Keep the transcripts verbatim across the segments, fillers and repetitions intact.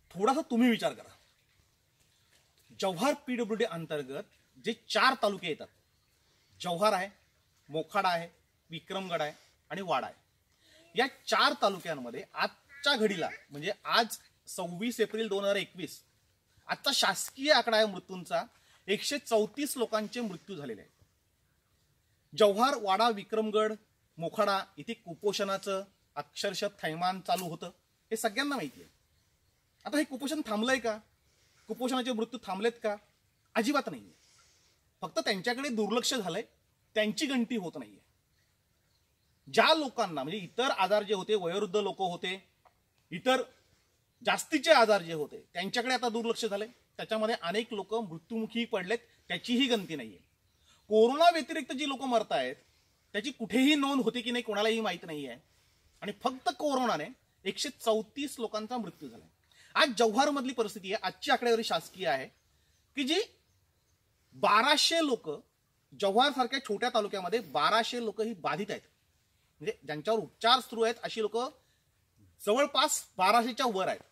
थोडासा तुम्ही विचार करा। जव्हार पीडब्ल्यूडी अंतर्गत जे चार तालुके येतात, जव्हार आहे, मोखाडा आहे, विक्रमगड आहे आणि वाडा आहे, या चार तालुक्यांमध्ये आजच्या घडीला म्हणजे आज सव्वीस एप्रिल दोन हजार एकवीस आजचा शासकीय आकडा आहे मृत्यूंचा एकशे चौतीस लोकांचे मृत्यू झालेले आहेत। जव्हार, वाडा, विक्रमगड, मोखाडा इथे कुपोषणाचं अक्षरशः थैमान चालू होतं, हे सगळ्यांना माहिती आहे। आता हे कुपोषण थांबलंय का? कुपोषणाचे मृत्यू थांबलेत का? अजिबात नाहीये। फक्त त्यांच्याकडे दुर्लक्ष झालंय, त्यांची गणती होत नाहीये। ज्या लोकांना म्हणजे इतर आजार जे होते, वयोवृद्ध लोक होते, इतर जास्तीचे आजार जे होते त्यांच्याकडे आता दुर्लक्ष झालंय, त्याच्यामध्ये अनेक लोक मृत्युमुखी पडलेत, त्याचीही गणती नाहीये। कोरोना व्यतिरिक्त जी लोक मरत आहेत त्याची कुठेही नोंद होती की नाही कोणालाही माहित नाहीये आणि फक्त कोरोनाने एकशे चौतीस लोकांचा मृत्यू झालाय। आज जव्हार मधली परिस्थिती आहे, आजची आकडेवारी शासकीय आहे की जी बाराशे लोक जव्हार सारख्या छोट्या तालुक्यामध्ये बाराशे लोक ही बाधित आहेत, म्हणजे ज्यांच्यावर उपचार सुरू आहेत अशी लोक जवळपास बाराशेच्या वर आहेत।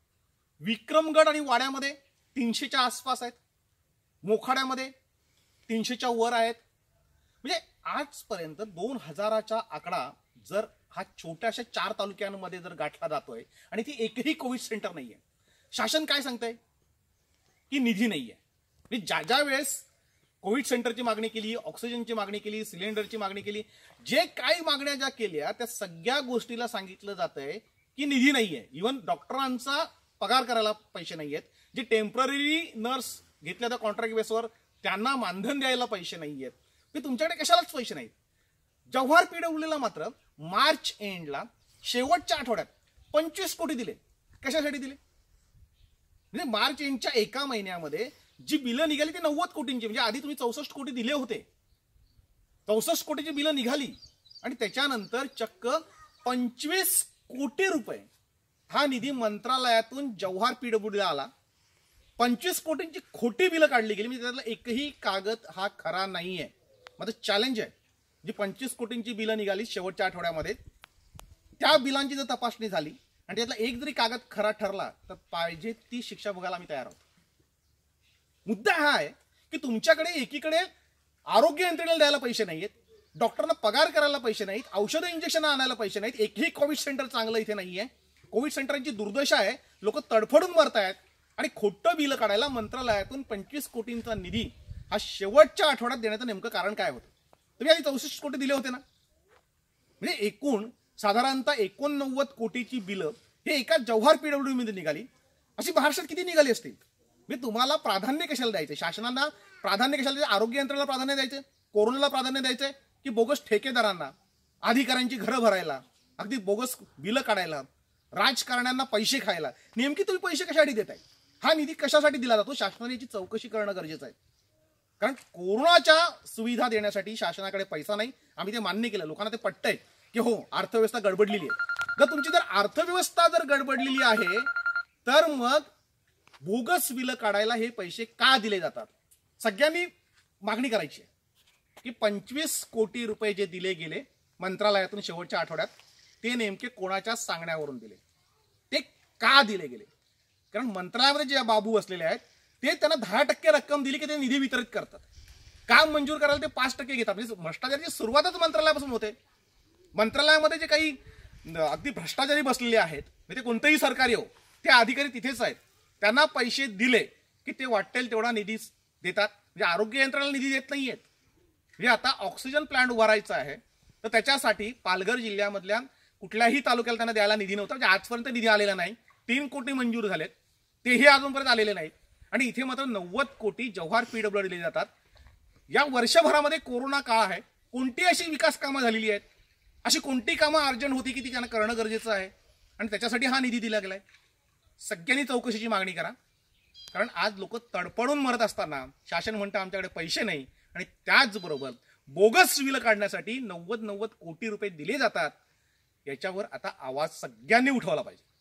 विक्रमगड आणि वाड्यामध्ये तीनशेच्या आसपास आहेत, मोखाड्यामध्ये तीनशेच्या वर आहेत। म्हणजे आजपर्यंत दोन हजाराचा आकडा जर हा छोट्याशा चार तालुक्यांमध्ये जर गाठला जातोय आणि ती एकही कोविड सेंटर नाहीये, शासन काय सांगतंय की निधी नाहीये। म्हणजे ज्या ज्या वेळेस कोविड सेंटरची मागणी केली, ऑक्सिजनची मागणी केली, सिलेंडरची मागणी केली, जे काही मागण्या ज्या केल्या त्या सगळ्या गोष्टीला सांगितलं जातंय की निधी नाहीये। इव्हन डॉक्टरांचा पगार करायला पैसे नाहीयेत, जे टेम्पररी नर्स घेतल्या त्या कॉन्ट्रॅक्ट बेसवर त्यांना मानधन द्यायला पैसे नाहीयेत, की तुमच्याकडे कशालाच पैसे नाहीत। जव्हार पीडब्ल्यूडीला मात्र मार्च एंडला शेवटच्या आठवड्यात पंचवीस कोटी दिले। कशासाठी दिले? म्हणजे मार्च एंडच्या एका महिन्यामध्ये जी बिलं निघाली ती नव्वद कोटींची, म्हणजे आधी तुम्ही चौसष्ट कोटी दिले होते, चौसष्ट कोटीची बिलं निघाली आणि त्याच्यानंतर चक्क पंचवीस कोटी रुपये हा निधी मंत्रालयातून जव्हार पीडब्ल्यूडीला आला। पंचवीस कोटींची खोटी बिलं काढली गेली, म्हणजे त्यातला एकही कागद हा खरा नाहीये। माझं चॅलेंज आहे, जी पंचवीस कोटींची बिलं निघाली शेवटच्या आठवड्यामध्ये त्या बिलांची जर तपासणी झाली आणि त्यातला एक जरी कागद खरा ठरला तर पाहिजे ती शिक्षा भोगायला आम्ही तयार आहोत। मुद्दा हा आहे की तुमच्याकडे एकीकडे आरोग्य यंत्रणेला द्यायला पैसे नाहीयेत, डॉक्टरना पगार करायला पैसे नाहीत, औषधं इंजेक्शन आणायला पैसे नाहीत, एकही कोविड सेंटर चांगलं इथे नाहीये। कोविड सेंटरांची दुर्दशा आहे, लोक तडफडून मरतायत आणि खोटं बिलं काढायला मंत्रालयातून पंचवीस कोटींचा निधी हा शेवटच्या आठवड्यात देण्याचं नेमकं कारण काय होतं? तुम्ही आधी चौसष्ट कोटी दिले होते ना, म्हणजे एकूण साधारणतः एकोणनव्वद कोटीची बिलं हे एका जव्हार पीडब्ल्यूडी मध्ये निघाली, अशी महाराष्ट्रात किती निघाली असतील? म्हणजे तुम्हाला प्राधान्य कशाला द्यायचं? शासनाला प्राधान्य कशाला द्यायचं? आरोग्य यंत्रणेला प्राधान्य द्यायचं, कोरोनाला प्राधान्य द्यायचंय की बोगस ठेकेदारांना, अधिकाऱ्यांची घरं भरायला, अगदी बोगस बिलं काढायला, राजकारण्यांना पैसे खायला? नेमकी तुम्ही पैसे कशासाठी देताय? हा निधी कशासाठी दिला जातो? शासनाने याची चौकशी करणं गरजेचं आहे, कारण कोरोनाच्या सुविधा देण्यासाठी शासनाकडे पैसा नाही, आम्ही ते मान्य केलं, लोकांना ते पटतंय की हो अर्थव्यवस्था गडबडलेली आहे। जर तुमची जर अर्थव्यवस्था जर गडबडलेली आहे तर मग बोगस बिलं काढायला हे पैसे का दिले जातात? सगळ्यांनी मागणी करायची आहे की पंचवीस कोटी रुपये जे दिले गेले मंत्रालयातून शेवटच्या आठवड्यात ते नेमके कोणाच्या सांगण्यावरून दिले, ते का दिले गेले? कारण मंत्रालयामध्ये जे बाबू असलेले आहेत ते त्यांना दहा टक्के रक्कम दिली की ते निधी वितरित करतात, काम मंजूर करायला ते पाच टक्के घेतात। म्हणजे भ्रष्टाचाराची सुरुवातच मंत्रालयापासून होते। मंत्रालयामध्ये जे काही अगदी भ्रष्टाचारी बसलेले आहेत, म्हणजे कोणतेही सरकारी हो, ते अधिकारी तिथेच आहेत, त्यांना पैसे दिले की ते वाटेल तेवढा निधी देतात। म्हणजे आरोग्य यंत्रणेला निधी देत नाहीयेत। म्हणजे आता ऑक्सिजन प्लांट उभारायचा आहे तर त्याच्यासाठी पालघर जिल्ह्यामधल्या कुठल्याही तालुक्याला त्यांना द्यायला निधी नव्हता, म्हणजे आजपर्यंत निधी आलेला नाही। तीन कोटी मंजूर झालेत, तेही अजूनपर्यंत आलेले नाहीत आणि इथे मात्र नव्वद कोटी जव्हार पीडब्ल्यूडी दिले जातात। या वर्षभरामध्ये कोरोना काळ आहे, कोणती अशी विकास कामं झालेली आहेत, अशी कोणती कामं अर्जंट होती की ती त्यांना करणं गरजेचं आहे आणि त्याच्यासाठी हा निधी दिला गेलाय? सगळ्यांनी चौकशीची मागणी करा, कारण आज लोक तडपडून मरत असताना शासन म्हणतं आमच्याकडे पैसे नाही आणि त्याचबरोबर बोगस बिलं काढण्यासाठी नव्वद नव्वद कोटी रुपये दिले जातात। याच्यावर आता आवाज सगळ्यांनी उठवला पाहिजे।